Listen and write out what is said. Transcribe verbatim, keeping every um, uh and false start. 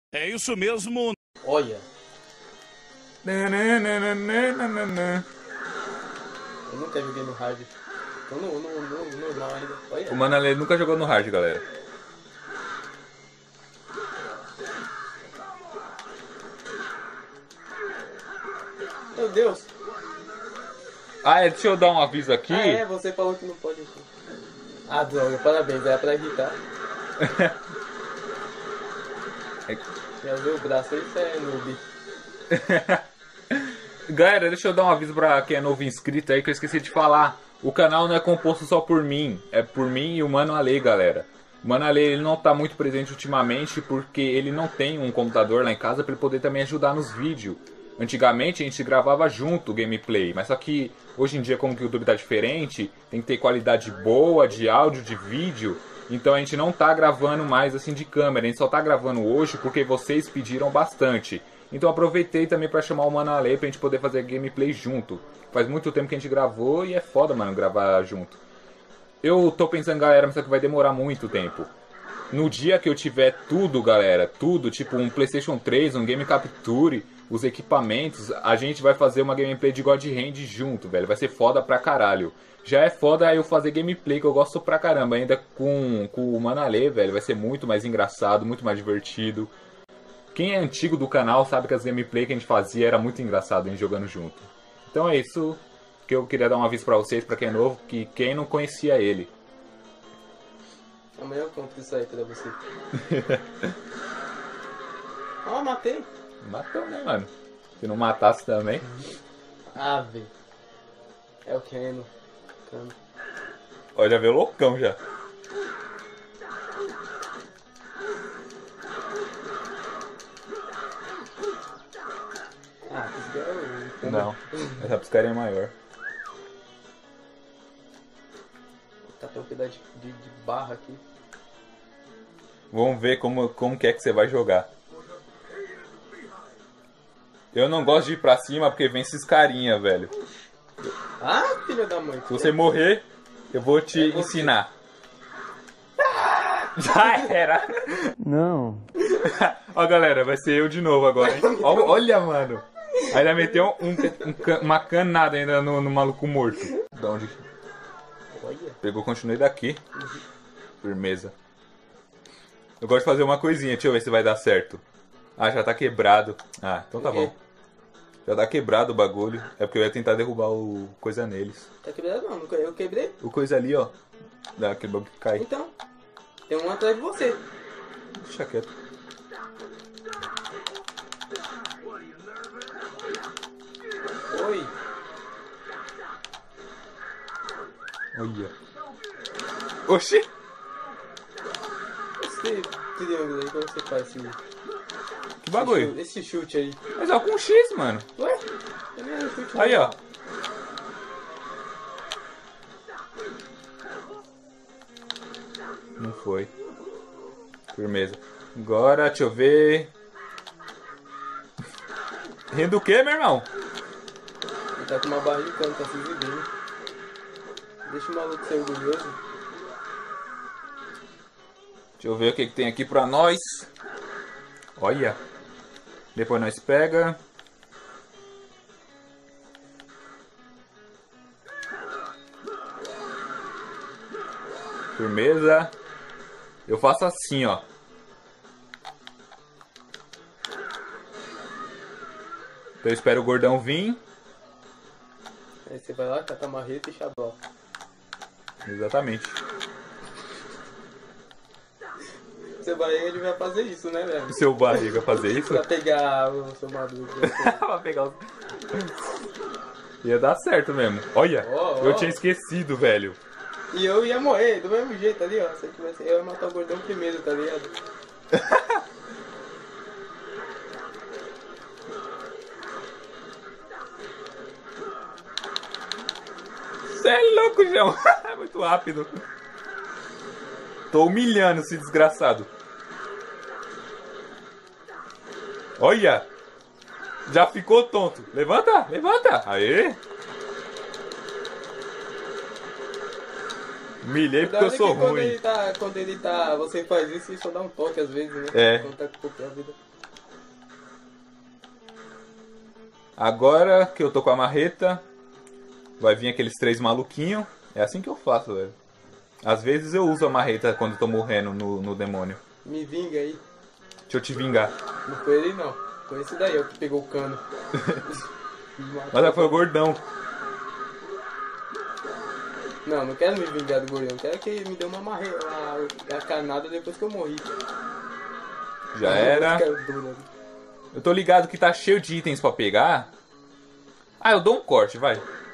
É isso mesmo. Olha. Nananana. Eu nunca joguei no hard. Tô no, no, no, no normal ainda. Olha. O Manalê nunca jogou no hard, galera. Meu Deus. Ah, é, deixa eu dar um aviso aqui. Ah, é, você falou que não pode. Ah, droga, parabéns, era pra irritar. Já viu o braço, isso é noob. Galera, deixa eu dar um aviso pra quem é novo inscrito aí que eu esqueci de falar. O canal não é composto só por mim, é por mim e o Mano Ale, galera. O Mano Ale, ele não tá muito presente ultimamente porque ele não tem um computador lá em casa pra ele poder também ajudar nos vídeos. Antigamente a gente gravava junto o gameplay, mas só que hoje em dia, como que o YouTube tá diferente, tem que ter qualidade boa de áudio, de vídeo. Então a gente não tá gravando mais assim de câmera, a gente só tá gravando hoje porque vocês pediram bastante. Então aproveitei também pra chamar o Mano Ale pra gente poder fazer gameplay junto. Faz muito tempo que a gente gravou e é foda, mano, gravar junto. Eu tô pensando, galera, mas só que vai demorar muito tempo. No dia que eu tiver tudo, galera, tudo, tipo um PlayStation três, um Game Capture, os equipamentos, a gente vai fazer uma gameplay de God Hand junto, velho. Vai ser foda pra caralho. Já é foda eu fazer gameplay, que eu gosto pra caramba, ainda com, com o Mano Ale, velho. Vai ser muito mais engraçado, muito mais divertido. Quem é antigo do canal sabe que as gameplay que a gente fazia era muito engraçado em jogando junto. Então é isso que eu queria dar um aviso pra vocês, pra quem é novo, que quem não conhecia ele. Amanhã eu conto isso aí pra você. Ó, oh, matei. Matou, né, mano? Se não matasse também. Ave. É o Keno. Cano. Ó, já veio loucão já. Ah, esse cara é o... Não, essa piscaria é maior. Tá até um pedaço de, de, de barra aqui. Vamos ver como, como que é que você vai jogar. Eu não gosto de ir pra cima porque vem esses carinha, velho. Ah, filha da mãe. Se você morrer, eu vou te É você. ensinar. Já era. Não. Ó, galera, vai ser eu de novo agora, hein? Ó, olha, mano. Aí ele meteu um, um, uma canada ainda no, no maluco morto. Da onde? Olha. Pegou, continuei daqui. Firmeza. Eu gosto de fazer uma coisinha, deixa eu ver se vai dar certo. Ah, já tá quebrado. Ah, então tá O quê? bom. Já tá quebrado o bagulho. É porque eu ia tentar derrubar o coisa neles. Tá quebrado não, nunca- eu quebrei. O coisa ali, ó. Dá aquele bagulho que cai. Então, tem um atrás de você. Deixa quieto. Oi. Olha. Oxi! Esse triângulo aí, como você faz esse, Que bagulho. esse chute aí? Mas ó, com X, mano. Ué? Também é um chute. Aí, ó. Não foi. Firmeza. Agora, deixa eu ver. Rindo do que, meu irmão? Ele tá com uma barra de cano, tá se exibindo. Deixa o maluco ser orgulhoso. Deixa eu ver o que, que tem aqui pra nós. Olha. Depois nós pega. Firmeza. Eu faço assim, ó. Então eu espero o gordão vir. Aí você vai lá, cata a marreta e xablau. Exatamente. Seu barriga ele vai fazer isso, né, velho? O seu barriga fazer isso? Pra pegar o seu maduro. Pra pegar os... Ia dar certo mesmo. Olha, Ó, ó. eu tinha esquecido, velho. E eu ia morrer do mesmo jeito ali, ó. Se eu tivesse, eu ia matar o gordão primeiro, tá ligado? Você é louco, João. É muito rápido. Tô humilhando esse desgraçado. Olha. Já ficou tonto. Levanta, levanta. Aê. Humilhei porque eu Cuidado sou que quando ruim. ele tá, quando ele tá, você faz isso e só dá um toque às vezes, né? É. Quando tá com pouca vida. Agora que eu tô com a marreta, vai vir aqueles três maluquinhos. É assim que eu faço, velho. Às vezes eu uso a marreta quando eu tô morrendo no, no demônio. Me vinga aí. Deixa eu te vingar. Não foi ele não. Foi esse daí, ó, que pegou o cano. Mas foi o gordão. Não, não quero me vingar do gordão. Quero que ele me dê uma marreta, a, a canada depois que eu morri. Já era. Eu tô ligado que tá cheio de itens pra pegar. Ah, eu dou um corte, vai.